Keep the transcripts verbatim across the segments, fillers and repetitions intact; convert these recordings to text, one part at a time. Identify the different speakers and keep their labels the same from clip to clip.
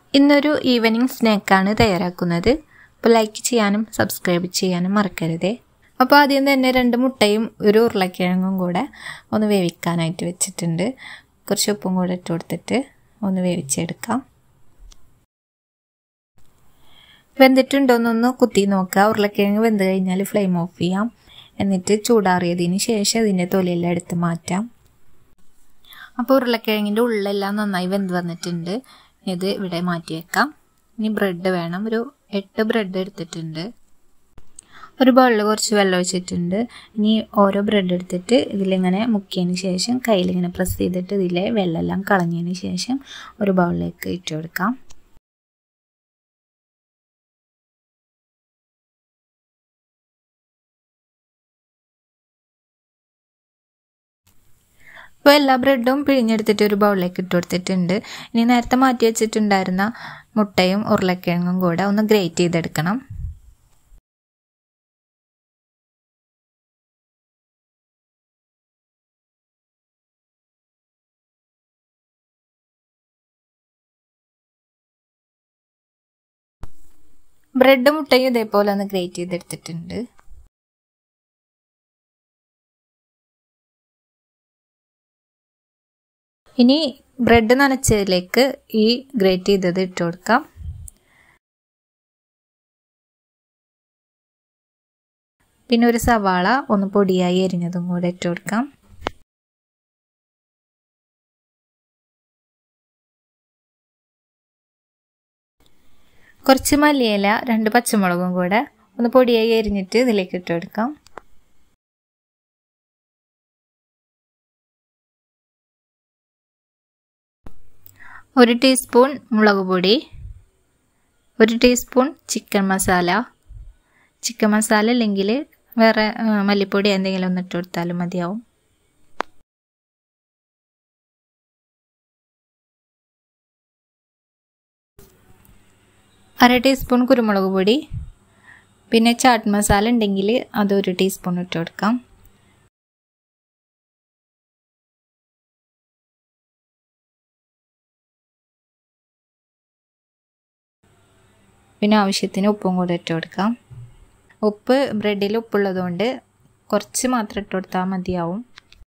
Speaker 1: ഇന്നൊരു ഈവനിങ് സ്നാക്കാണ് തയ്യാറാക്കുന്നത്. അപ്പോൾ ലൈക്ക് ചെയ്യാനും സബ്സ്ക്രൈബ് ചെയ്യാനും മറക്കരുതേ. അപ്പോൾ ആദ്യം തന്നെ രണ്ട് മുട്ടയും ഒരു ഉരുളക്കിഴങ്ങും കൂടെ ഒന്ന് വേവിക്കാനായിട്ട് വെച്ചിട്ടുണ്ട്. കുറച്ച് ഉപ്പും കൂടെ ഇട്ട് കൊടുത്തിട്ട് ഒന്ന് വേവിച്ചെടുക്കാം. വെന്തിട്ടുണ്ടോയെന്നൊന്ന് കുത്തി നോക്കുക. ഉരുളക്കിഴങ്ങ് വെന്ത് കഴിഞ്ഞാൽ ഫ്ലെയിം ഓഫ് ചെയ്യാം. എന്നിട്ട് ചൂടാറിയതിന് ശേഷം ഇതിൻ്റെ തൊലിയെല്ലാം എടുത്ത് മാറ്റാം. അപ്പോൾ ഉരുളക്കിഴങ്ങിൻ്റെ ഉള്ളെല്ലാം നന്നായി വെന്ത് വന്നിട്ടുണ്ട്. ഇത് ഇവിടെ മാറ്റി വെക്കാം. ഇനി ബ്രെഡ് വേണം. ഒരു എട്ട് ബ്രെഡ് എടുത്തിട്ടുണ്ട്. ഒരു ബൗളിൽ കുറച്ച് വെള്ളം ഒഴിച്ചിട്ടുണ്ട്. ഇനി ഓരോ ബ്രെഡ് എടുത്തിട്ട് ഇതിലിങ്ങനെ മുക്കിയതിന് ശേഷം കയ്യിലിങ്ങനെ പ്രസ് ചെയ്തിട്ട് ഇതിലെ വെള്ളമെല്ലാം കളഞ്ഞതിന് ശേഷം ഒരു ബൗളിലേക്ക് ഇട്ട് കൊടുക്കാം. അപ്പോൾ എല്ലാ ബ്രെഡും പിഴിഞ്ഞെടുത്തിട്ട് ഒരു ബൗളിലേക്ക് ഇട്ട് കൊടുത്തിട്ടുണ്ട്. ഇനി നേരത്തെ മാറ്റി വെച്ചിട്ടുണ്ടായിരുന്ന മുട്ടയും ഉരുളക്കിഴങ്ങും കൂടെ ഒന്ന് ഗ്രേറ്റ് ചെയ്തെടുക്കണം. ബ്രെഡും മുട്ടയും ഇതേപോലെ ഒന്ന് ഗ്രേറ്റ് ചെയ്തെടുത്തിട്ടുണ്ട്. ഇനി ബ്രെഡ് നനച്ചതിലേക്ക് ഈ ഗ്രേറ്റ് ചെയ്തത് ഇട്ട് കൊടുക്കാം. പിന്നെ ഒരു സവാള ഒന്ന് പൊടിയായി എരിഞ്ഞതും കൂടെ ഇട്ട് കൊടുക്കാം. കുറച്ച് മല്ലിയില, രണ്ട് പച്ചമുളകും കൂടെ ഒന്ന് പൊടിയായി എരിഞ്ഞിട്ട് ഇതിലേക്ക് ഇട്ട് കൊടുക്കാം. ഒരു ടീസ്പൂൺ മുളക് പൊടി, ഒരു teaspoon chicken masala. Chicken masala അല്ലെങ്കിൽ വേറെ മല്ലിപ്പൊടി എന്തെങ്കിലും ഒന്ന് ഇട്ട് കൊടുത്താലും മതിയാവും. അര ടീസ്പൂൺ കുരുമുളക് പൊടി, പിന്നെ ചാട്ട് മസാല ഉണ്ടെങ്കിൽ അതൊരു ടീസ്പൂൺ ഇട്ട് കൊടുക്കാം. പിന്നെ ആവശ്യത്തിന് ഉപ്പും കൂടെ ഇട്ട് കൊടുക്കാം. ഉപ്പ് ബ്രെഡിൽ ഉപ്പുള്ളതുകൊണ്ട് കുറച്ച് മാത്രം ഇട്ട് കൊടുത്താൽ മതിയാവും.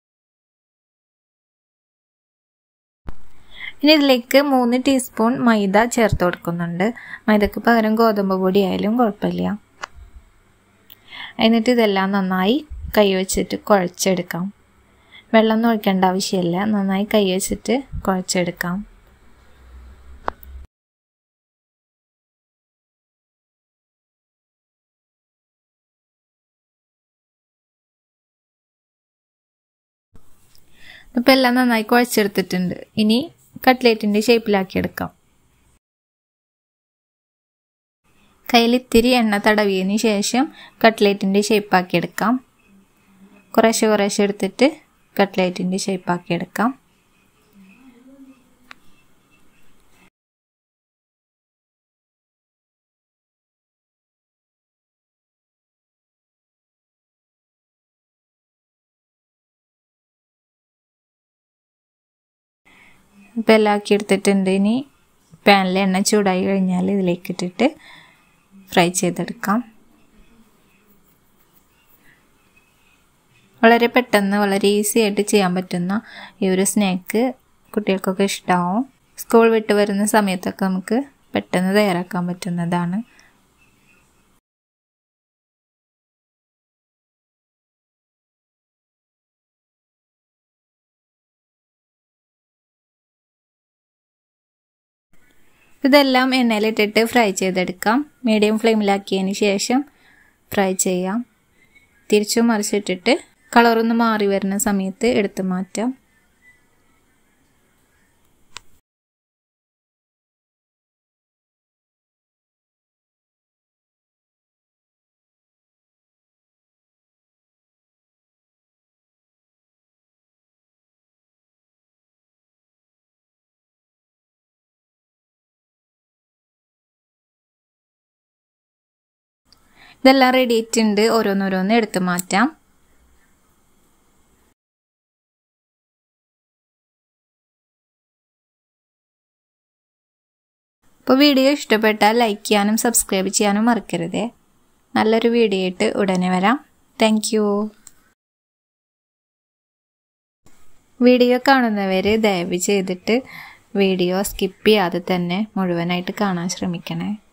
Speaker 1: ഇനി ഇതിലേക്ക് മൂന്ന് ടീസ്പൂൺ മൈദ ചേർത്ത് കൊടുക്കുന്നുണ്ട്. മൈദക്ക് പകരം ഗോതമ്പ് പൊടി ആയാലും കുഴപ്പമില്ല. എന്നിട്ട് ഇതെല്ലാം നന്നായി കൈ വെച്ചിട്ട് കുഴച്ചെടുക്കാം. വെള്ളം ഒഴിക്കേണ്ട ആവശ്യമില്ല. നന്നായി കൈ വെച്ചിട്ട് കുഴച്ചെടുക്കാം. ഇപ്പം എല്ലാം നന്നായി കുഴച്ചെടുത്തിട്ടുണ്ട്. ഇനി കട്ട്ലേറ്റിൻ്റെ ഷേപ്പിലാക്കിയെടുക്കാം. കയ്യിൽ ഇത്തിരി എണ്ണ തടവിയതിന് ശേഷം കട്ട്ലേറ്റിൻ്റെ ഷേപ്പാക്കിയെടുക്കാം. കുറേശ്ശെ കുറേശ്ശെ എടുത്തിട്ട് കട്ട്ലേറ്റിൻ്റെ ഷേപ്പാക്കിയെടുക്കാം. ഇപ്പം എല്ലാം ആക്കി എടുത്തിട്ടുണ്ട്. ഇനി പാനിൽ എണ്ണ ചൂടായി കഴിഞ്ഞാൽ ഇതിലേക്ക് ഇട്ടിട്ട് ഫ്രൈ ചെയ്തെടുക്കാം. വളരെ പെട്ടെന്ന് വളരെ ഈസി ആയിട്ട് ചെയ്യാൻ പറ്റുന്ന ഈ ഒരു സ്നാക്ക് കുട്ടികൾക്കൊക്കെ ഇഷ്ടമാവും. സ്കൂൾ വിട്ട് വരുന്ന സമയത്തൊക്കെ നമുക്ക് പെട്ടെന്ന് തയ്യാറാക്കാൻ പറ്റുന്നതാണ്. ഇതെല്ലാം എണ്ണയിലിട്ടിട്ട് ഫ്രൈ ചെയ്തെടുക്കാം. മീഡിയം ഫ്ലെയിമിലാക്കിയതിന് ശേഷം ഫ്രൈ ചെയ്യാം. തിരിച്ചും മറിച്ചിട്ടിട്ട് കളറൊന്ന് മാറി വരുന്ന സമയത്ത് എടുത്ത് മാറ്റാം. ഇതെല്ലാം റെഡി ആയിട്ടുണ്ട്. ഓരോന്നോരോന്ന് എടുത്ത് മാറ്റാം. അപ്പോൾ വീഡിയോ ഇഷ്ടപ്പെട്ടാൽ ലൈക്ക് ചെയ്യാനും സബ്സ്ക്രൈബ് ചെയ്യാനും മറക്കരുതേ. നല്ലൊരു വീഡിയോ ആയിട്ട് ഉടനെ വരാം. Thank you. വീഡിയോ കാണുന്നവർ ദയവ് ചെയ്തിട്ട് വീഡിയോ സ്കിപ്പ് ചെയ്യാതെ തന്നെ മുഴുവനായിട്ട് കാണാൻ ശ്രമിക്കണേ.